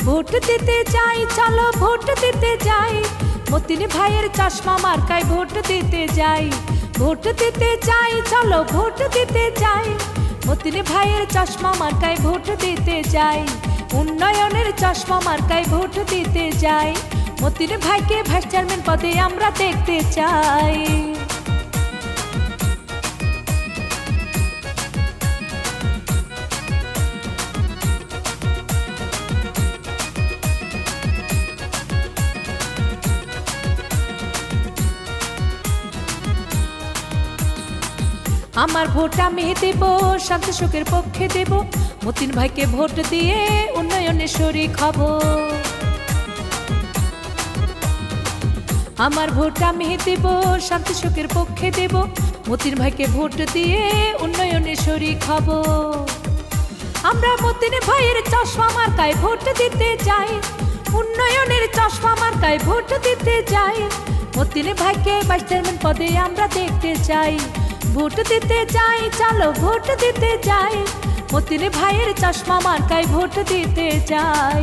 Vote দিতে যাই, চলো ভোট দিতে যাই, মতিন ভাইয়ের চশমা মার্কায় ভোট দিতে যাই। ভোট দিতে যাই, চলো ভোট দিতে যাই, মতিন ভাইয়ের চশমা মার্কায় ভোট দিতে যাই। উন্নয়নের চশমা মার্কায় ভোট দিতে যাই, মতিন ভাইকে ভাইস চেয়ারম্যান পদে আমরা দেখতে চাই। আমার ভোট আমি দেব, শান্তি সুখের পক্ষে দেব, মতিন ভাইকে ভোট দিয়ে উন্নয়নে শরীক হব। আমার ভোট আমি দেব, শান্তি সুখের পক্ষে দেব, মতিন ভাইকে ভোট দিয়ে উন্নয়নে শরীক হব। আমরা মতিন ভাইয়ের চশমা মার্কায় ভোট দিতে যাই, উন্নয়নের চশমা মার্কায় ভোট দিতে যাই, মতিন ভাইকে ভাইস চেয়ারম্যান পদে আমরা দেখতে চাই। ভোট দিতে যাই, চলো ভোট দিতে যাই, মতিন ভাইয়ের চশমা মার্কায় ভোট দিতে যাই।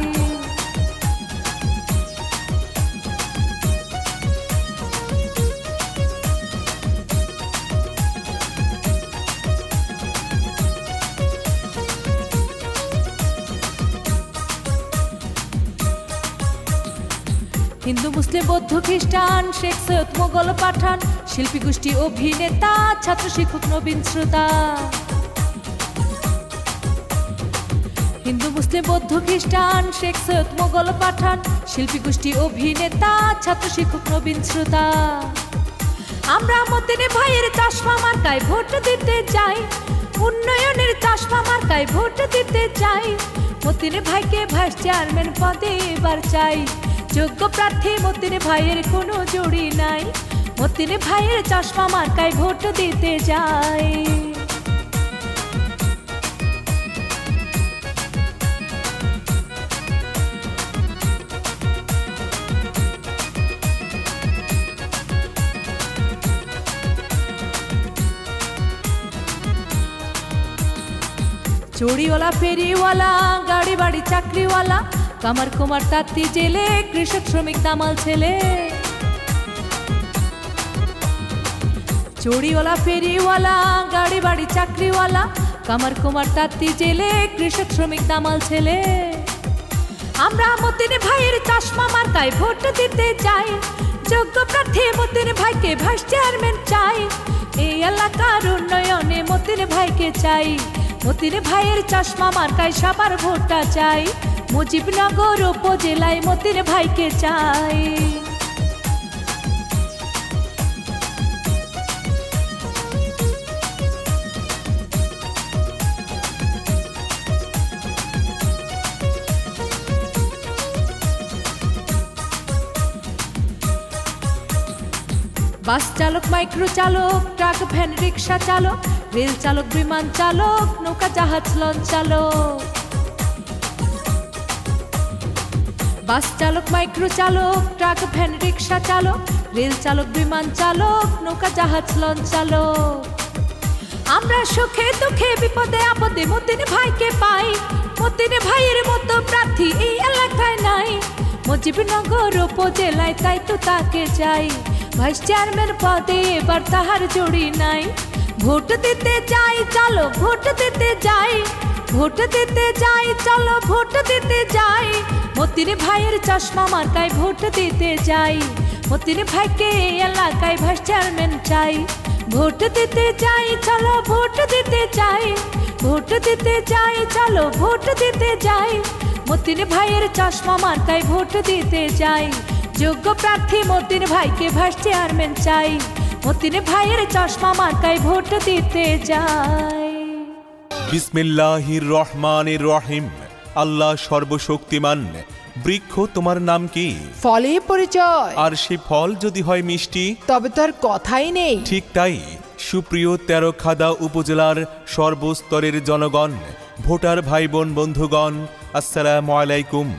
হিন্দু মুসলিম বৌদ্ধ খ্রিস্টান, শেখ সৈয়দ মোগল পাঠান, শিল্পী গোষ্ঠী অভিনেতা, ছাত্র শিক্ষক নবীন শ্রোতা। হিন্দু মুসলিম বৌদ্ধ খ্রিস্টান, শেখ সৈয়দ মোগল পাঠান, শিল্পী গোষ্ঠী অভিনেতা, ছাত্র শিক্ষক নবীন শ্রোতা। আমরা মতিন ভাইয়ের চশমা মার্কায় ভোট দিতে যাই, উন্নয়নের চশমা মার্কায় ভোট দিতে যাই, মতিন ভাইকে ভাইস চেয়ারম্যান পদে এবার চাই। যোগ্য প্রার্থী মতিন ভাইয়ের কোনো জুড়ি নাই, মতিন ভাইয়ের চশমা মার্কায় ভোট দিতে যাই। চুড়িওয়ালা, ফেরিওয়ালা, গাড়ি বাড়ি চাকরিওয়ালা, কামার কুমার তাঁতি জেলে, কৃষক শ্রমিক দামাল ছেলে। চুড়িওয়ালা, ফেরিওয়ালা, গাড়ি বাড়ি চাকরিওয়ালা, কামার কুমার তাঁতি জেলে, কৃষক শ্রমিক দামাল ছেলে। আমরা মতিন ভাইয়ের চশমা মার্কায় ভোট দিতে যাই, যোগ্য প্রার্থী মতিন ভাইকে ভাইস চেয়ারম্যান চাই। এই এলাকার উন্নয়নে মতিন ভাইকে চাই, মতিন ভাইয়ের চশমা মার্কায় সবার ভোটটা চাই। মুজিবনগর উপজেলায় মতিন ভাইকে চাই। বাস চালক, মাইক্রো চালক, ট্রাক ভ্যান রিক্সা চালক, রেল চালক, বিমান চালক, নৌকা জাহাজ লঞ্চ চালক। বাস চালক, মাইক্রো চালক, ট্রাক ভ্যান রিক্সা চালক, রেল চালক, বিমান চালক, নৌকা জাহাজ লঞ্চ চালক। আমরা সুখে দুঃখে বিপদে আপদে মতিন ভাইকে পাই, মতিন ভাইয়ের মতো প্রার্থী এই এলাকায় নাই। মুজিবনগর উপজেলায় তাই তো তাকে চাই, ভাইস চেয়ারম্যান পদে এবার তাহার জুড়ি নাই। ভোট দিতে যাই, চলো ভোট দিতে যাই, ভোট দিতে যাই, চলো ভোট দিতে যাই, মতিন ভাইয়ের চশমা মার্কায় ভোট দিতে যাই। মতিন ভাইকে এই এলাকায় ভাইস চেয়ারম্যান চাই। ভোট দিতে যাই, চলো ভোট দিতে যাই, ভোট দিতে যাই, চলো ভোট দিতে যাই, মতিন ভাইয়ের চশমা মার্কায় ভোট দিতে যাই। যোগ্য প্রার্থী মতিন ভাইকে ভাইস চেয়ারম্যান চাই, মতিন ভাইয়ের চশমা মার্কায় ভোট দিতে যাই। বিসমিল্লাহির রহমানির রহিম। আল্লাহ সর্বশক্তিমান। বৃক্ষ তোমার নাম কি? ফলে পরিচয়। আর সে ফল যদি হয় মিষ্টি তবে তার কথাই নেই। ঠিক তাই। সুপ্রিয় তেরখাদা উপজেলার সর্বস্তরের জনগণ, ভোটার ভাই বোন বন্ধুগণ, আসসালামু আলাইকুম।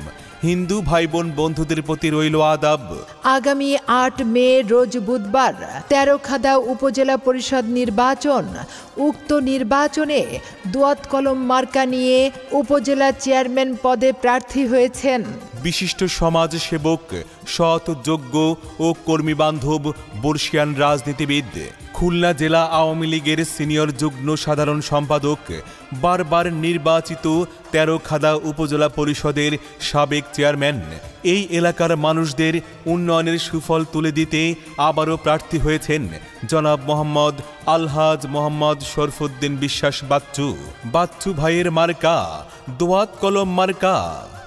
হিন্দু ভাই বোন বন্ধুদের প্রতি রইল আদাব। আগামী ৮ মে রোজ বুধবার তেরোখাদা উপজেলা পরিষদ নির্বাচন। উক্ত নির্বাচনে দোয়াত কলম মার্কা নিয়ে উপজেলা চেয়ারম্যান পদে প্রার্থী হয়েছেন বিশিষ্ট সমাজ সেবক, সৎ, যোগ্য ও কর্মী বান্ধব বর্ষিয়ান রাজনীতিবিদ, খুলনা জেলা আওয়ামী লীগের সিনিয়র যুগ্ম সাধারণ সম্পাদক, বারবার নির্বাচিত তেরোখাদা উপজেলা পরিষদের সাবেক চেয়ারম্যান, এই এলাকার মানুষদের উন্নয়নের সুফল তুলে দিতে আবারও প্রার্থী হয়েছেন জনাব মোহাম্মদ আলহাজ মোহাম্মদ শরফুদ্দিন বিশ্বাস বাচ্চু। বাচ্চু ভাইয়ের মার্কা দোয়াত কলম মার্কা।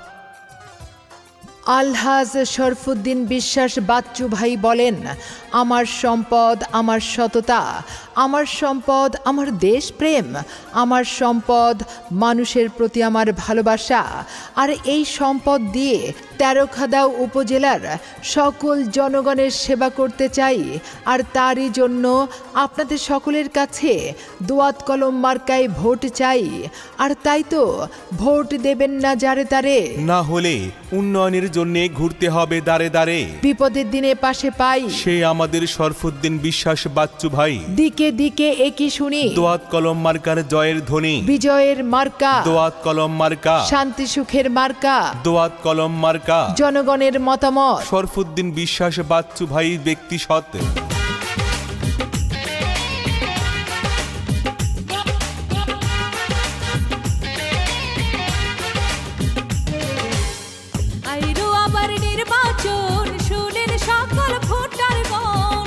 আলহাজ শরফুদ্দিন বিশ্বাস বাচ্চু ভাই বলেন, আমার সম্পদ আমার সততা, আমার সম্পদ আমার দেশপ্রেম, আমার সম্পদ মানুষের প্রতি আমার ভালোবাসা। আর এই সম্পদ দিয়ে তেরোখাদা উপজেলার সকল জনগণের সেবা করতে চাই। আর তারই জন্য আপনাদের সকলের কাছে দোয়াত কলম মার্কায় ভোট চাই। আর তাই তো ভোট দেবেন না যারে তারে, না হলে উন্নয়নের জন্য ঘুরতে হবে দাঁড়ে দাঁড়ে। বিপদের দিনে পাশে পাই সে আমাদের শরফুদ্দিন বিশ্বাস বাচ্চু ভাই। দিকে দিকে একই শুনি দোয়াত কলম মার্কার জয়ের ধ্বনি। বিজয়ের মার্কা দোয়াত কলম মার্কা। শান্তি সুখের মার্কা। দোয়াত কলম মার্কা। জনগণের মতামত। শরফুদ্দিন বিশ্বাস বাচ্চু ভাই ব্যক্তি সৎ। আইরো আবার নির্বাচন, শুনেন সকল ভোটারগণ।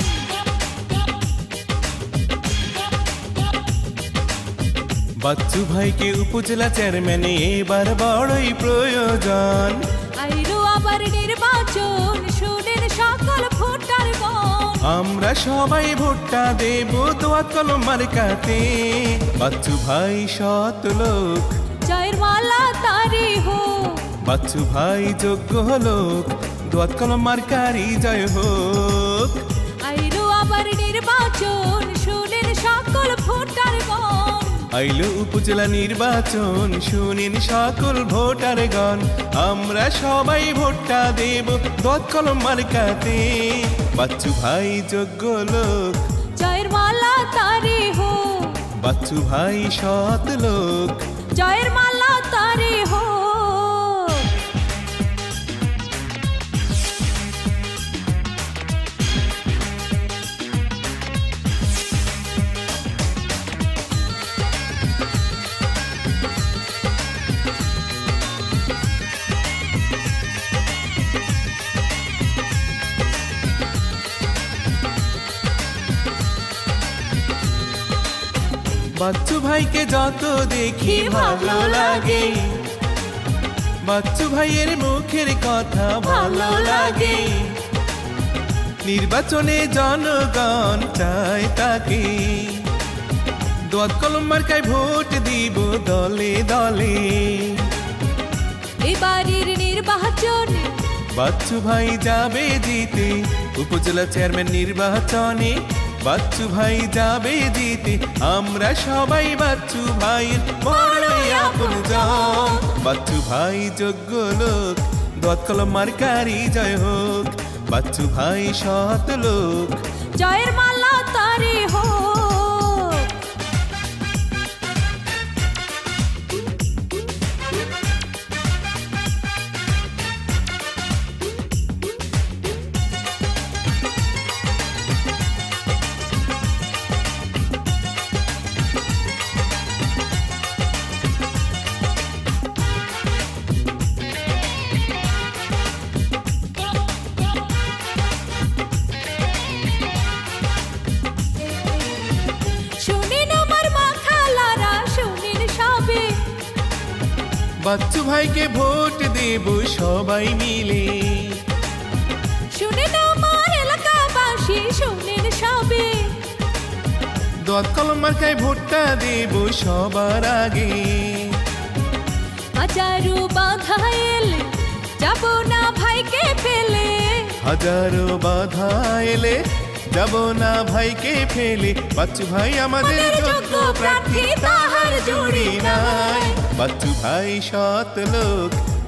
বাচ্চু ভাইকে উপজেলা চেয়ারম্যানে এবার বড়ই প্রয়োজন। আইরো আবার নির্বাচন, শুনেন সকল ভোটারগণ। আমরা সবাই ভোটটা দেব দোয়াত কলম মার্কাতে। বাচ্চু ভাই সৎ লোক, জয়ের মালা তারি হোক। বাচ্চু ভাই যোগ্য লোক, দোয়াত কলম মার্কারি জয় হোক। আইরো আবার নির্বাচন, শুনেন সকল ভোটারগণ। আইলো উপজেলা নির্বাচন, শুনেন সকল ভোটারগণ। আমরা সবাই ভোটটা দেব দোয়াত কলম মার্কাতে। বাচ্চু ভাই যোগ্য লোক, জয়ের মালা তারি হোক। বাচ্চু ভাই সৎ লোক, জয়ের মালা তারি হোক। বাচ্চু ভাইকে যত দেখি ভালো লাগে, বাচ্চু ভাইয়ের মুখের কথা ভালো লাগে। নির্বাচনে জনগণ চায় তাকে, দোয়াত কলম মার্কায় ভোট দিব দলে দলে। এবারের নির্বাচনে বাচ্চু ভাই যাবে জিতে উপজেলা চেয়ারম্যান নির্বাচনে। বাচ্চু ভাই যাবে জিতে, আমরা সবাই বাচ্চু ভাইয়ের বড়ই আপনজন। বাচ্চু ভাই যোগ্য লোক, দোয়াত কলম মার্কারি জয় হোক। বাচ্চু ভাই সৎ লোক, জয়ের মালা তারি হোক। বাচ্চু ভাইকে ভোট দেব সবাই মিলে। শুনেন আমার এলাকাবাসী, শুনেন সবে। দোয়াত কলম মার্কায় ভোটটা দেব সবার আগে। হাজারো বাধা এলে যাব না ভাইকে ফেলে। হাজারো বাধা এলে যাব না ভাইকে ফেলে। বাচ্চু ভাই আমাদের যোগ্য প্রার্থী, তাহার জুড়ি নাই। বাচ্চু ভাই সৎ লোক,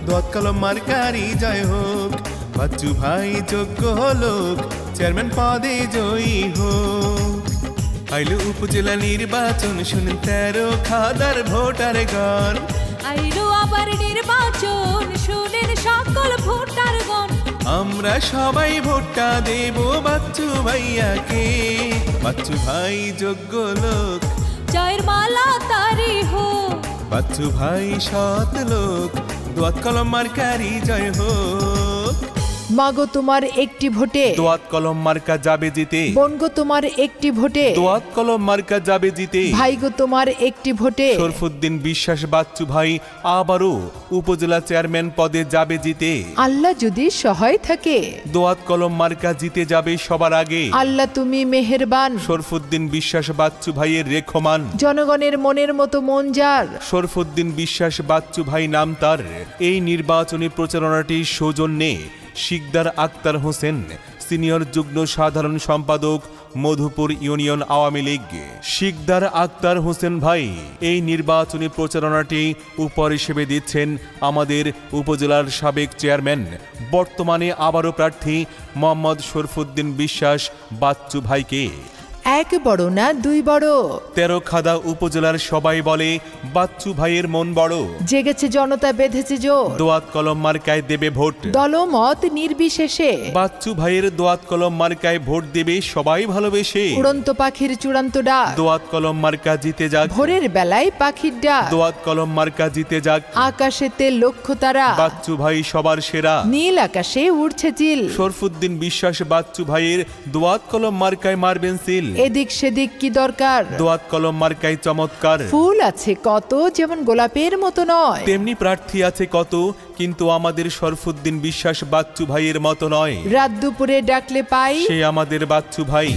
দোয়াত কলম মার্কারি জয় হোক। বাচ্চু ভাই যোগ্য লোক, চেয়ারম্যান পদে জয়ী হোক। আইলো উপজেলা নির্বাচন, শুনেন 13 খাদার ভোটার গণ। আইলো আবার নির্বাচন, শুনেন সকল ভোটারগণ। আমরা সবাই ভোটটা দেব বাচ্চু ভাইয়াকে। বাচ্চু ভাই যোগ্য লোক, জয়ের মালা তারি হোক। বাচ্চু ভাই সৎ লোক, দোয়াত কলম মার্কারি জয় হোক। মাগো তোমার একটি ভোটে, দোয়াত কলম মার্কা যাবে জিতে। বোনগো তোমার একটি ভোটে, দোয়াত কলম মার্কা যাবে জিতে। ভাইগো তোমার একটি ভোটে, শরফুদ্দিন বিশ্বাস বাচ্চু ভাই আবারও উপজেলা চেয়ারম্যান পদে যাবে জিতে। আল্লাহ যদি সহায় থাকে, দোয়াত কলম মার্কা জিতে যাবে সবার আগে। আল্লাহ তুমি মেহেরবান। শরফুদ্দিন বিশ্বাস বাচ্চু ভাইয়ের রেখমান, জনগণের মনের মতো মন যার। শরফুদ্দিন বিশ্বাস বাচ্চু ভাই নাম তার। এই নির্বাচনী প্রচারণাটি সৌজন্যে শিকদার আক্তার হোসেন, সিনিয়র যুগ্ম সাধারণ সম্পাদক, মধুপুর ইউনিয়ন আওয়ামী লীগ। শিকদার আক্তার হোসেন ভাই এই নির্বাচনী প্রচারণাটি উপহার হিসেবে দিচ্ছেন আমাদের উপজেলার সাবেক চেয়ারম্যান, বর্তমানে আবারও প্রার্থী মোহাম্মদ শরফুদ্দিন বিশ্বাস বাচ্চু ভাইকে। এক বড় না দুই বড়, 13 খাদা উপজেলার সবাই বলে বাচ্চু ভাইয়ের মন বড়। জেগেছে জনতা, বেঁধেছে জোর, দোয়াত কলম মার্কায় দেবে ভোট। দলমত নির্বিশেষে বাচ্চু ভাইয়ের দোয়াত কলম মার্কায় ভোট দেবে সবাই ভালোবেসে। উড়ন্ত পাখির চূড়ান্ত ডাক, দোয়াত কলম মার্কা জিতে যাক। ভোরের বেলায় পাখির ডাক, দোয়াত কলম মার্কা জিতে যাক। আকাশেতে লক্ষ্য তারা, বাচ্চু ভাই সবার সেরা। নীল আকাশে উড়ছে চিল। শরফুদ্দিন বিশ্বাস বাচ্চু ভাইয়ের দোয়াত কলম মার্কায় মারবেন সিল। এদিক সেদিক কি দরকার, দোয়াত কলম মার্কায় চমৎকার। ফুল আছে কত, যেমন গোলাপের মতো নয়। তেমনি প্রার্থী আছে কত, কিন্তু আমাদের শরফুদ্দিন বিশ্বাস বাচ্চু ভাইয়ের মতো নয়। রাত দুপুরে ডাকলে পাই, সে আমাদের বাচ্চু ভাই।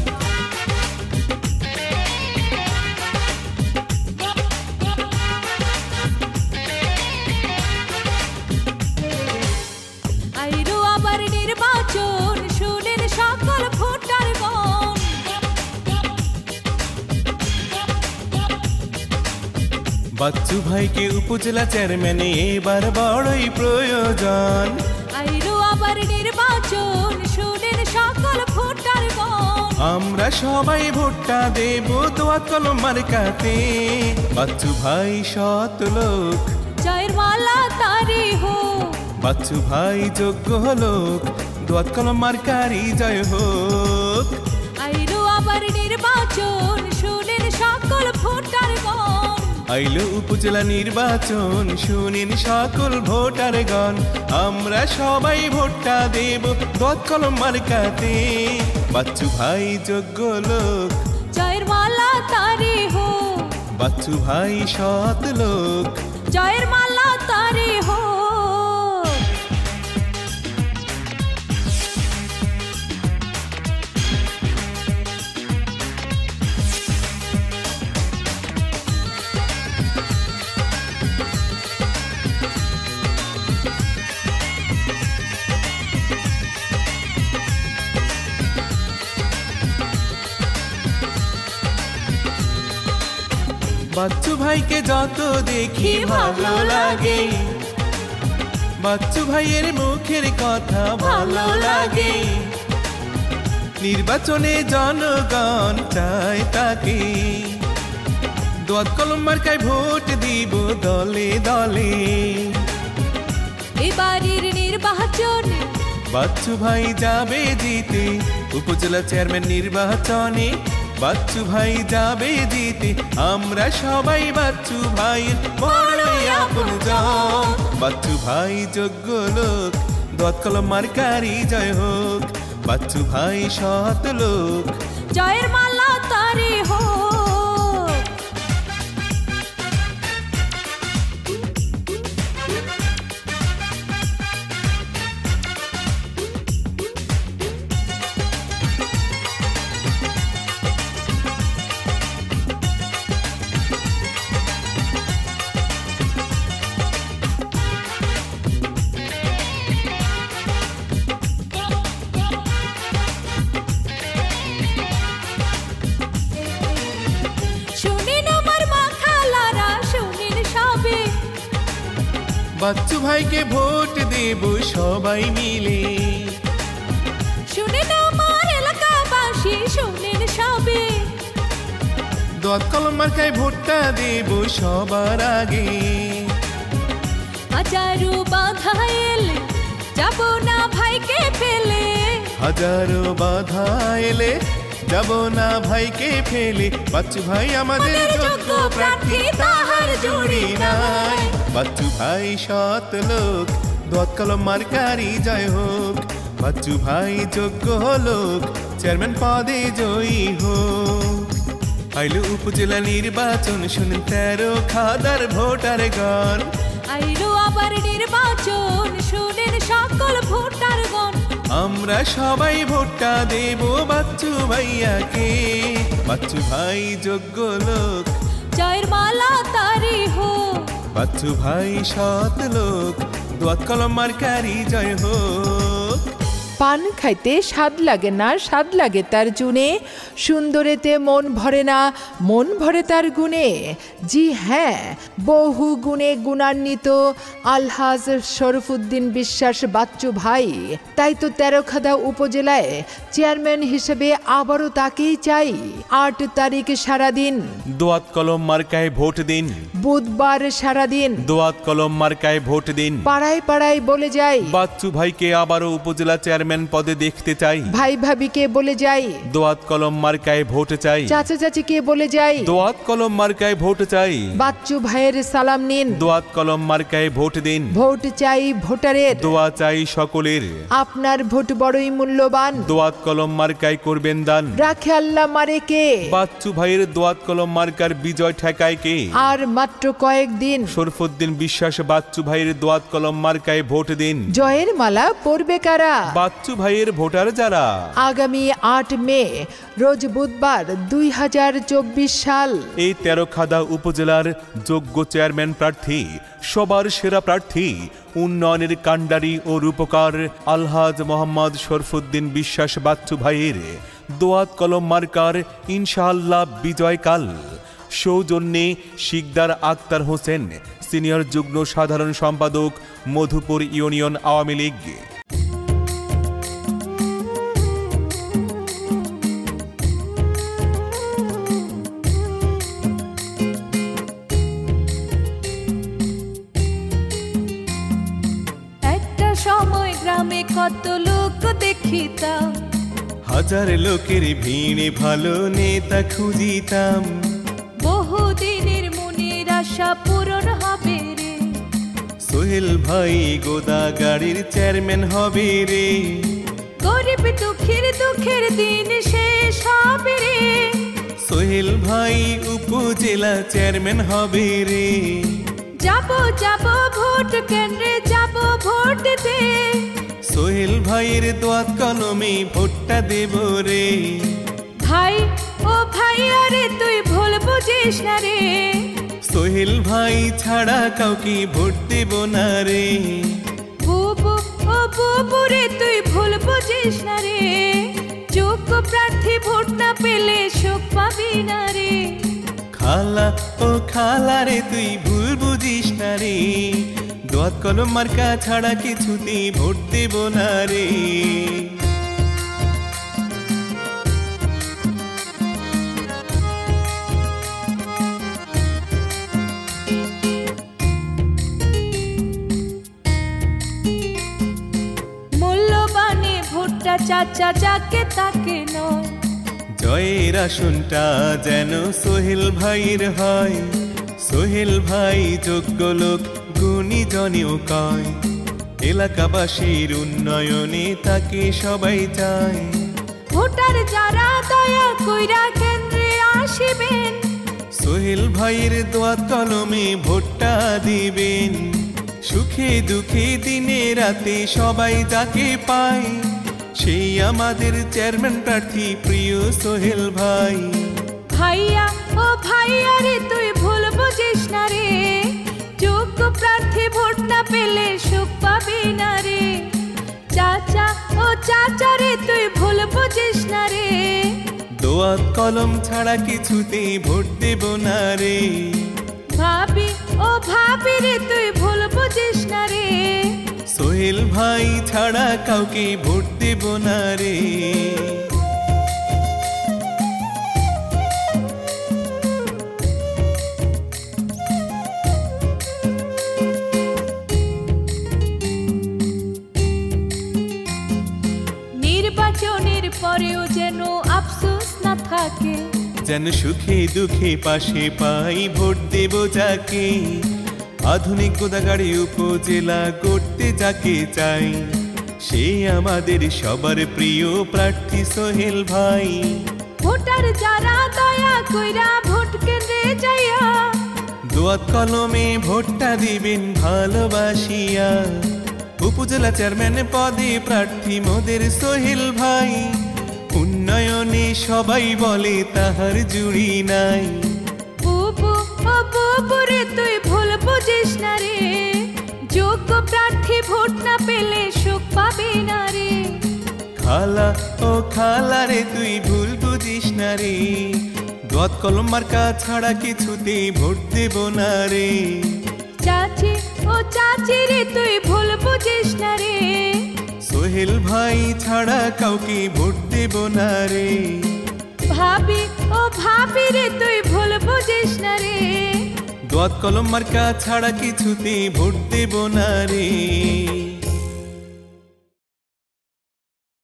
আইলো আবার নির্বাচন, শুনেন সকল ভোটারগণ। বাচ্চু ভাইকে উপজেলা চেয়ারম্যান এবার বড়ই প্রয়োজন। আইলো আবার নির্বাচন, শুনেন সকল ভোটারগণ। আমরা সবাই ভোটটা দেব দোয়াত কলম মার্কাতে। বাচ্চু ভাই সৎ লোক, জয়ের মালা তারি হোক। বাচ্চু ভাই যোগ্য লোক, দোয়াত কলম মার্কারি জয় হোক। আইলো আবার নির্বাচন, শুনেন সকল ভোটারগণ। আইলো উপজেলা নির্বাচন, শুনেন সকল ভোটারগণ। আমরা সবাই ভোটটা দেব দোয়াত কলম মার্কাতে। বাচ্চু ভাই যোগ্য লোক, জয়ের মালা তারি হোক। বাচ্চু ভাই সৎ লোক, জয়ের মালা তারি হোক। বাচ্চু ভাইকে যত দেখি ভালো লাগে, বাচ্চু ভাইয়ের মুখের কথা ভালো লাগে। নির্বাচনে জনগণ চায় তাকে, দোয়াত কলম মার্কায় ভোট দিব দলে দলে। এবারের নির্বাচন, বাচ্চু ভাই যাবে জিতে উপজেলা চেয়ারম্যান নির্বাচনে। বাচ্চু ভাই যাবে জিতে, আমরা সবাই বাচ্চু ভাইয়ের বড়ই আপনজন। বাচ্চু ভাই যোগ্য লোক, দোয়াত কলম মার্কারি জয় হোক। বাচ্চু ভাই সৎ লোক, জয়ের মালা তারি হোক। বাচ্চু ভাইকে ভোট দেব সবাই মিলে। শুনেন আমার এলাকাবাসী, শুনেন সবে, দোয়াত কলম মার্কায় ভোটটা দেব সবার আগে। হাজারো বাধা এলে যাব না ভাইকে ফেলে, হাজারো বাধা এলে যাব না ভাইকে ফেলে। বাচ্চু ভাই আমাদের যোগ্য প্রার্থী, তাহার জুড়ি নাই। বাচ্চু ভাই সৎ লোক, দোয়াত কলম মার্কারি জয় হোক। বাচ্চু ভাই যোগ্য লোক, চেয়ারম্যান পদে জয়ী হোক। আইলো উপজেলা নির্বাচন, শুনেন 13 খাদার ভোটার গণ। আইলো আবার নির্বাচন, শুনেন সকল ভোটারগণ। আমরা সবাই ভোটটা দেব বাচ্চু ভাইয়াকে। বাচ্চু ভাই যোগ্য লোক, জয়ের মালা তারি হোক। বাচ্চু ভাই সৎ লোক, দোয়াত কলম মার্কারি জয় হোক। পান খাইতে স্বাদ লাগে না, স্বাদ লাগে তার জুনে। সুন্দরেতে মন ভরে না, মন ভরে তার গুণে। জি হ্যাঁ, বহু গুণে গুণান্বিত আলহাজ শরফুদ্দিন বিশ্বাস বাচ্চু ভাই। তাই তো তেরোখাদা উপজেলায় চেয়ারম্যান হিসেবে আবারও তাকেই চাই। 8 তারিখ সারাদিন দোয়াত কলম মার্কায় ভোট দিন, বুধবার সারাদিন দোয়াত কলম মার্কায় ভোট দিন। পাড়ায় পাড়ায় বলে যাই, বাচ্চু ভাইকে আবারও উপজেলা চেয়ারম্যান পদে দেখতে চাই। ভাই ভাবিকে বলে যাই, দোয়াত কলম মার্কায় ভোট চাই। চাচা চাচিকে বলে যাই, দোয়াত কলম মার্কায় ভোট চাই। বাচ্চু ভাইয়ের সালাম নিন, দোয়াত কলম মার্কায় ভোট দিন। ভোট চাই ভোটারের, দোয়া চাই সকলের। আপনার ভোট বড়ই মূল্যবান। দোয়াত কলম মার্কায় করবেন দান। রাখে আল্লাহ মারে কে, বাচ্চু ভাইয়ের দোয়াত কলম মার্কার বিজয় ঠেকায় কে। আর মাত্র কয়েকদিন, শরফুদ্দিন বিশ্বাস বাচ্চু ভাইয়ের দোয়াত কলম মার্কায় ভোট দিন। জয়ের মালা পরবে কারা, বাচ্চু ভাইয়ের ভোটার যারা। আগামী 8 মে রোজ বুধবার 2024 সাল এই তেরোখাদা উপজেলার যোগ্য চেয়ারম্যান প্রার্থী, সবার সেরা প্রার্থী, উন্নয়নের কাণ্ডারি ও রূপকার আলহাজ মোহাম্মদ শরফুদ্দিন বিশ্বাস বাচ্চু ভাইয়ের দোয়াত কলম মার্কার ইনশাআল্লাহ বিজয়কাল। সৌজন্যে শিকদার আক্তার হোসেন, সিনিয়র যুগ্ম সাধারণ সম্পাদক, মধুপুর ইউনিয়ন আওয়ামী লীগ। একটা সময় গ্রামে কত লোক দেখিতাম, হাজার লোকের ভিড়ে ভালো নেতা খুঁজিতাম। বহুদিনের মনের আশা পূরণ হবে রে। সোহেল ভাই গোদা গাড়ির চেয়ারম্যান হবে রে। গরিব দুঃখের দুঃখের দিন শেষ হবে রে। সোহেল ভাই উপজেলা চেয়ারম্যান হবে রে। যাব যাব ভোট কেন্দ্রে যাব ভোট দিতে, সোহেল ভাইয়ের দোয়াত কলমে ভোটটা দেব রে। ভাই ও ভাই আরে তুই ভুল বুঝিস না রে। সোহেল ভাই ছাড়া কাউকে ভোট দেব না রে। বুবু ও বুবু রে তুই ভুল বুঝিস না রে। যোগ্য প্রার্থী ভোট না পেলে সুখ পাবি না রে। খালা ও খালা রে তুই ভুল বুঝিস না রে। দোয়াত কলম মার্কা ছাড়া কিছুতেই ভোট দেব না রে। মূল্যবানে ভোটটা চাচা যাকে তাকে নয়। জয়ের আসনটা যেন সোহেল ভাইয়ের হয়। সোহেল ভাই যোগ্য লোক, গুণী জনেও কয়। এলাকাবাসীর উন্নয়নে তাকে সবাই চায়। ভোটার যারা দয়া কইরা কেন্দ্রে আসিবেন, সোহেল ভাইয়ের দোয়াত কলমে ভোটটা দিবেন। সুখে দুঃখে দিনে রাতে সবাই যাকে পায়, সেই আমাদের চেয়ারম্যান প্রার্থী প্রিয় সোহেল ভাই। ভাইয়া ও ভাইয়া রে তুই ভুল বুঝিস না রে। যোগ্য প্রার্থী ভোট না পেলে সুখ পাবি না রে। চাচা ও চাচা রে তুই ভুল বুঝিস না রে। দোয়াত কলম ছাড়া কিছুতে ভোট দেব না রে। ভাবি ও ও ভাবি রে তুই ভুল বুঝিস না রে সোহেল ভাই ছাড়া কাউকে ভোট দেব না রে নির্বাচনের পরেও যেন আফসোস না থাকে যেন সুখে দুঃখে পাশে পাই ভোট দেব যাকে আধুনিক গোদাগাড়ি উপজেলা করতে যাকে চাই সে আমাদের সবার প্রিয় প্রার্থী সোহেল ভাই ভোটার যারা দয়া কইরা ভোট কেন্দ্রে যাইয়া দোয়াত কলমে ভোটটা দিবেন ভালোবাসিয়া উপজেলা চেয়ারম্যান পদে প্রার্থী মোদের সোহেল ভাই উন্নয়নে সবাই বলে তাহার জুড়ি নাই বুবু ও বুবু রে তুই ভুল বুঝিস না রে যোগ্য প্রার্থী ভোট না পেলে সুখ পাবি না রে খালা ও খালা রে তুই ভুল বুঝিস না রে দোয়াত কলম মার্কা ছাড়া কিছুতে ভোট দেব না রে চাচি ও চাচি রে তুই ভুল বুঝিস না রে সোহেল ভাই ছাড়া কাউকে ভোট দেব না রে ভাবি ও ভাবি রে তুই ভুল বুঝিস না রে দোয়াত কলম মার্কা ছাড়া কিছুতে ভোট দেব না রে